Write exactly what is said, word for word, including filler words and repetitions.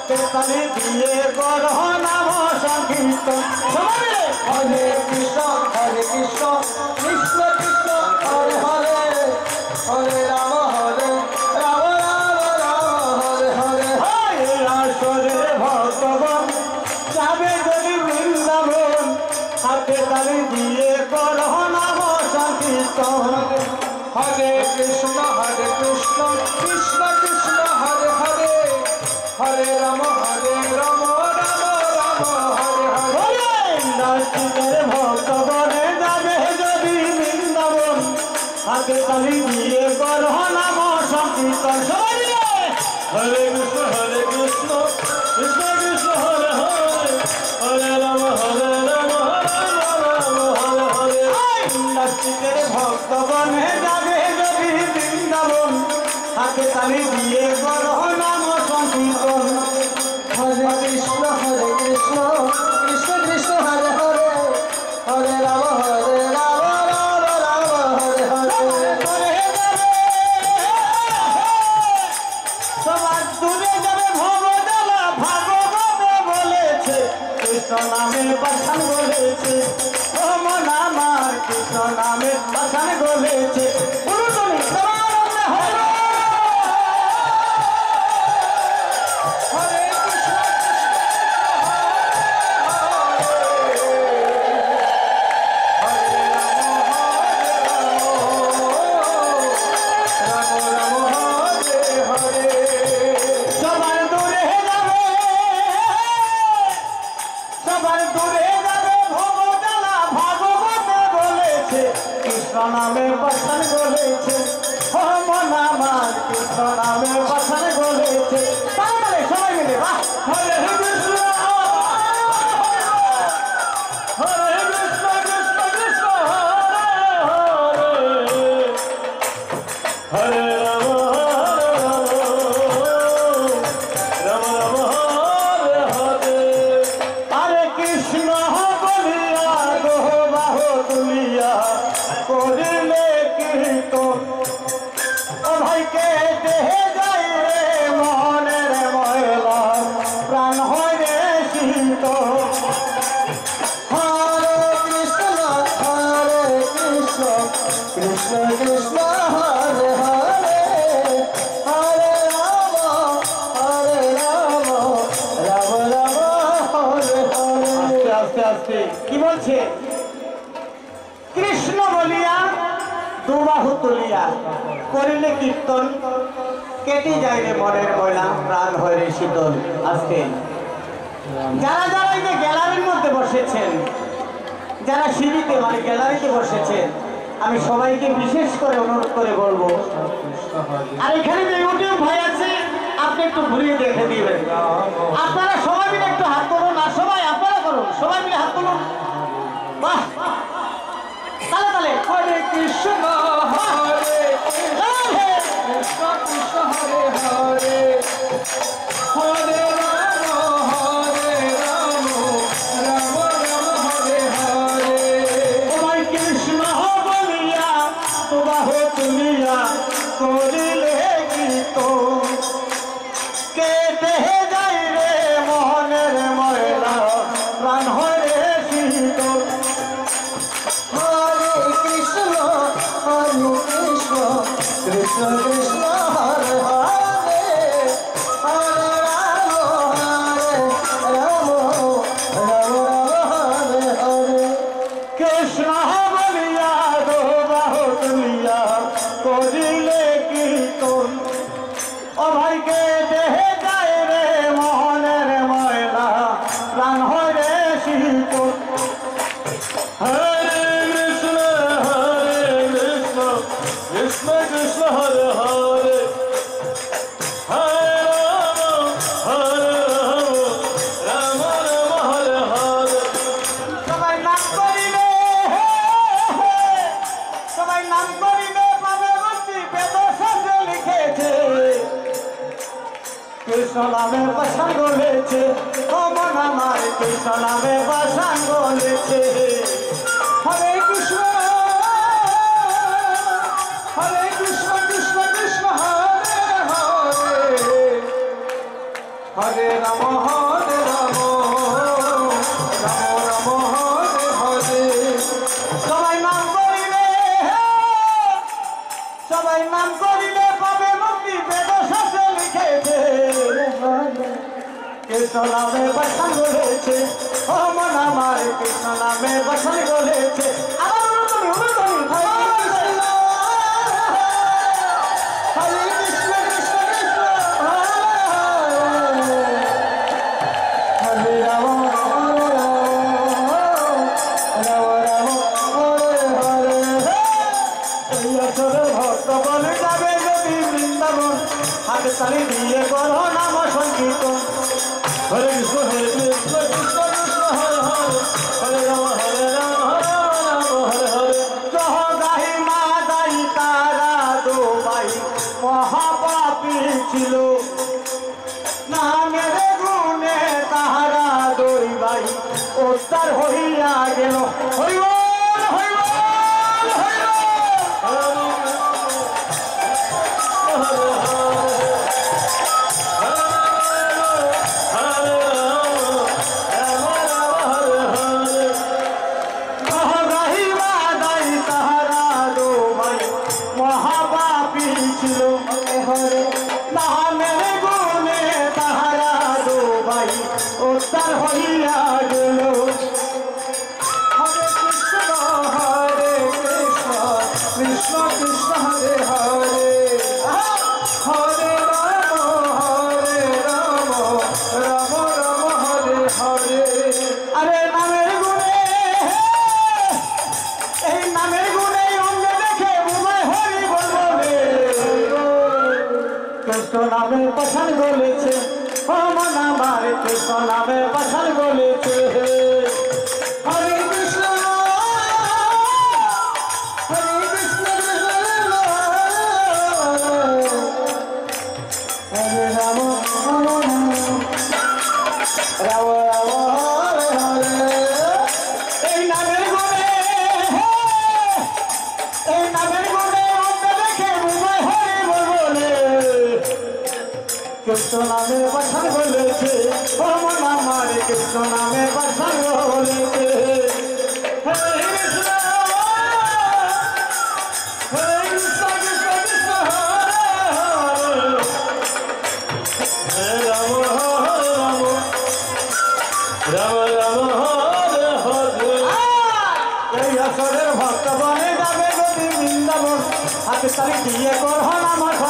হাতে তালি দিয়ে করো নাম সংকীর্তন। হরে কৃষ্ণ হরে কৃষ্ণ কৃষ্ণ কৃষ্ণ হরে হরে হরে রাম হরে রাম রাম রাম হরে হরে। আসরে ভগবান যাবে যদি বৃন্দাবন, হাতে তালি দিয়ে করো নাম সংকীর্তন। হরে কৃষ্ণ হরে কৃষ্ণ কৃষ্ণ কৃষ্ণ হরে হরে হরে রাম হরে রাম রাম রাম হরে হরে। নাস্তিকের ভক্তগণে যাবে যদি বৃন্দাবন, হাতে তালি দিয়ে করো নাম সংকীর্তন। সবাই মিলে হরে কৃষ্ণ হরে কৃষ্ণ কৃষ্ণ কৃষ্ণ হরে হরে হরে রাম হরে রাম রাম রাম হরে হরে। নাস্তিকের ভক্তগণে যাবে যদি বৃন্দাবন, হাতে তালি দিয়ে করো নাম সংকীর্তন। হরে কৃষ্ণ হরে কৃষ্ণ কৃষ্ণ কৃষ্ণ হরে হরে হরে রাম হরে রাম রাম রাম হরে হরে। সবার দূরে যাবে ভবজালা, ভাগবতে বলেছে কৃষ্ণ নামে পাঠান বলেছে। ও মন আমার কৃষ্ণ নামে পাঠান বলেছে। পুরুষনি সবার হরে হরে কৃষ্ণ হরে রাম রাম রাম হরে হরে। সবার দূরে যাবে সবার দূরে যাবে ভবজালা, ভাগবতে বলেছে কৃষ্ণ নামে পাঠান বলেছে। ও মন আমার কৃষ্ণ নামে পাঠান বলেছে। তাই বলে সবাই মিলে বাহ হরে কৃষ্ণ হরে কৃষ্ণ কৃষ্ণ কৃষ্ণ হরে হরে হরে রাম রাম রাম হরে হরে। হরে কৃষ্ণ বলিয়া গো বাহু তুলিয়া করিলে কীর্তন। ও ভাইকে দেহে যাই রে মনের ময়লা, প্রাণ হয় রে শীতল। হরে কৃষ্ণ হরে কৃষ্ণ কৃষ্ণ কৃষ্ণ হরে হরে হরে রাম হরে রাম রাম রাম হরে হরে। আস্তে আস্তে কি বলছে? কৃষ্ণ বলিয়া দুবাহু তুলিয়া করিলে কীর্তন, কেটে যায় রে মনের ময়লা, প্রাণ হয় রে শীতল। আজকে যারা যারা এই যে গ্যালারির মধ্যে বসেছেন, যারা সিঁড়িতে মানে গ্যালারিতে বসেছেন, আমি সবাইকে বিশেষ করে অনুরোধ করে বলবো, আর এখানে যে ইউটিউব ভাই আছে আপনি একটু ঘুরিয়ে দেখে দিবেন। আপনারা সবাই মিলে একটু হাত তুলুন, আর সবাই আপনারা করুন, সবাই মিলে হাত তুলুন। বাহ তালে তালে হরে কৃষ্ণ হরে রাধে কৃষ্ণ কৃষ্ণ হরে হরে হরে রাম হরে রাম রাম রাম হরে হরে। ওই কৃষ্ণ বলিয়া দুবাহু তুলিয়া করিলে কীর্তন, কেটে যাই রে মোহনের ময়লা, প্রাণ হয় রে শীতল। হরে কৃষ্ণ হরে কৃষ্ণ কৃষ্ণ কৃষ্ণ হরে হরে হরে রাম হরে রাম রাম রাম হরে হরে। কৃষ্ণ বলিয়া দুবাহু তুলিয়া করিলে কীর্তন। ও ভাইকে দেহে যায় রে মোহনের ময়লা, প্রাণ হয় রে শীতল। হরে কৃষ্ণ হরে কৃষ্ণ কৃষ্ণ কৃষ্ণ হরে হরে হরে রাম হরে রাম রাম রাম হরে হরে। সবাই নাম করিবে সবাই নাম করিবে পাবে মুক্তি, বেদ শাস্ত্রে লিখেছে কৃষ্ণ নামে পাষাণ গলেছে। ও মন আমার কৃষ্ণ নামে পাষাণ গলেছে। হরে কৃষ্ণ হরে কৃষ্ণ কৃষ্ণ কৃষ্ণ হরে হরে হরে রাম তাই নাম করিলে পাবে মুক্তি বেদ শাস্ত্রে লিখেছে কৃষ্ণ নামে বসন গলেছে ও মন আমার কৃষ্ণ নামে বসন গলেছে আবার অনুতমি অনুতমি হরে কৃষ্ণ কৃষ্ণ কৃষ্ণ হরে রাম হরে রাম রাম রাম হরে হরে এই আসরে ভক্ত বলে যাবে যদি বৃন্দাবন হাতে তালি দিয়ে করো নাম সংকীর্তন হরে কৃষ্ণ হরে কৃষ্ণ কৃষ্ণ কৃষ্ণ হরে হরে হরে রাম হরে রাম হরে রাম হরে হরে জহ গাহি মা দাই তারা দো ভাই মহাপাপী ছিল নামের গুণে তাহারা দুই ভাই উদ্ধার হইয়া গেল হরি বল হরি বল হরি বল মহাপাপী ছিল হরে নামের গুণে তাহারা দো ভাই উদ্ধার হইয়া গেল হরে কৃষ্ণ হরে কৃষ্ণ কৃষ্ণ কৃষ্ণ হরে হরে হরে রাম হরে রাম রাম রাম হরে হরে আরে নামের গুণে এই নামের গুণে অঙ্গ দেখে বুঝায় হরি বল বলে কৃষ্ণ নামে বসন গলেছে ও মন আমার কৃষ্ণ নামে বসন গলেছে হরে কৃষ্ণ হরে কৃষ্ণ হরে রাম রাম রাম হরে হরে এই নামের গুণে এই নামের গুণে অন্য দেখে বুঝায় হরি বল বলে কৃষ্ণ নামে বসন বলেছে ও মন আমার কৃষ্ণ নামে বসন বলেছে হরে কৃষ্ণ হরে কৃষ্ণ কৃষ্ণ কৃষ্ণ হরে রাম হরে রাম রাম রাম হরে হরে এই আসরের ভক্ত বনে যাবে যদি বৃন্দাবন হাতে তালি দিয়ে করহ নাম